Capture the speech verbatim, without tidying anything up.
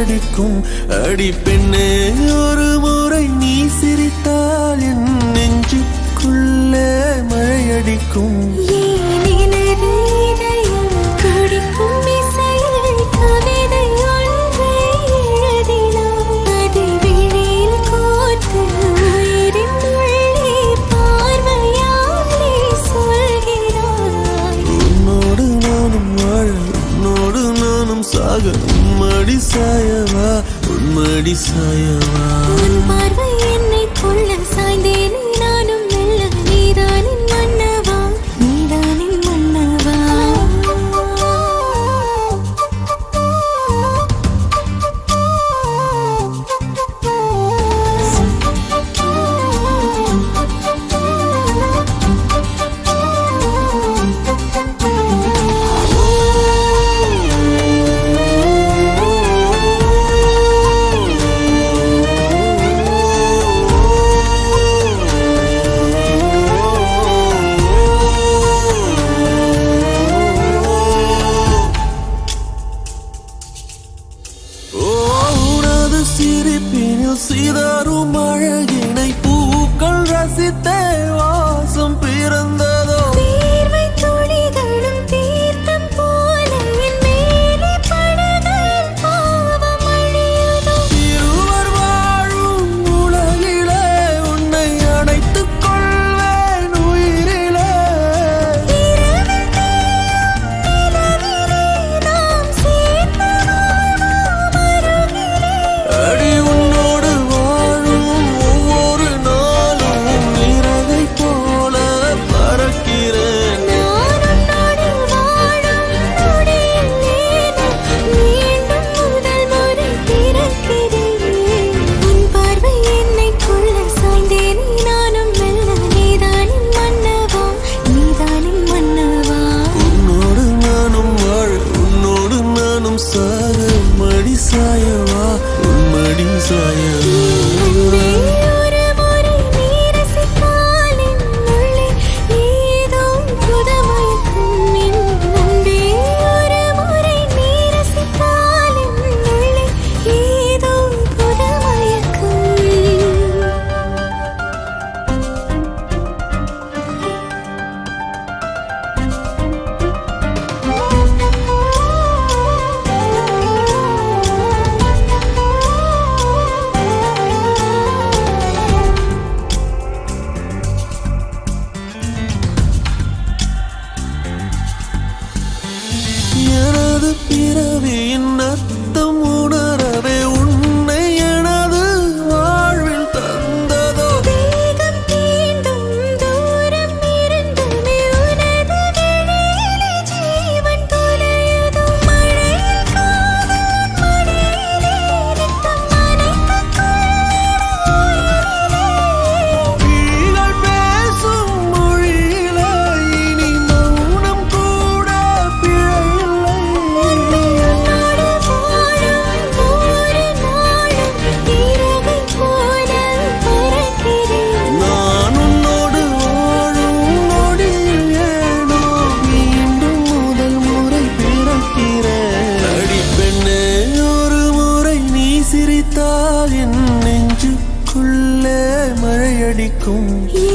மழையடிக்கும். அடி பெண்ணே ஒரு முறை நீ சிரித்தால் என் நெஞ்சுக்குள்ளே மழையடிக்கும். சாக உம்மடி சாயவா உம்மடி சாயவா. உன் பார்வை என்னை கொள்ள சாய்ந்தேன் நானும் மெல்ல. நீதானின் மன்னவா நீதானின் மன்னவா. சிரிப்பினில் சீதாரும் அழகினை பூக்கள் ரசித்தே வாசம் பிறந்ததோ. தீர்வை துளிகளும் தீர்த்தம் போல என் மேலே படுகையில் பாவம் அழியுதோ. இருவர் வாழும் உலகிலே உன்னை அணைத்துக் கொள்வேன் உயிரிலே. இரவில் தேயும் நிலவிலே நாம் சேர்ந்து வாழ்வோம் அருகிலே. அடி உன்னோடு வாழும் ஒவ்வொரு நாளும் நிறகை போல பறக்கிறேன். நான் உன்னோடு வாழும் நொடியில் ஏனோ மீண்டும் முதல் முறை பிறக்கிறேன். உன் பார்வை என்னை கொள்ள சாய்ந்தேன் நானும் மெல்ல. நீதானின் மன்னவா நீதானின் மன்னவா. உன்னோடு நானும் வாழ உன்னோடு நானும் சாக மடி சாயவா உம்மடி சாயவா. அன்பே ஒரு முறை நீ ரசித்தால் என் உள்ளே ஏதோ புதுமயக்கம். என் அன்பே ஒரு முறை நீ ரசித்தால் என் உள்ளே ஏதோ புதுமயக்கம். எனது பிறவியின் அர்த்தம் உணரவே உன்னை எனது வாழ்வில் தந்ததோ. வேகம் தீண்டும் தூரம் இருந்துமே உனது விழியிலே ஜீவன் தொலையுதோ. மழையில் காதல் மடியிலே நித்தம் நனைத்துக் கொள்ளும் உயிரிலே. விழிகள் பேசும் மொழியிலே இனி மௌனம் கூட பிழையில்லை. உன்னோடு வாழும் ஒவ்வொரு நாளும் இறகை போல பறக்கிறேன். நான் உன்னோடு வாழும் நொடியில் ஏனோ மீண்டும் முதல் முறை பிறக்கிறேன். அடி பெண்ணே ஒரு முறை நீ சிரித்தால் என் நெஞ்சுக்குள்ளே மழையடிக்கும்.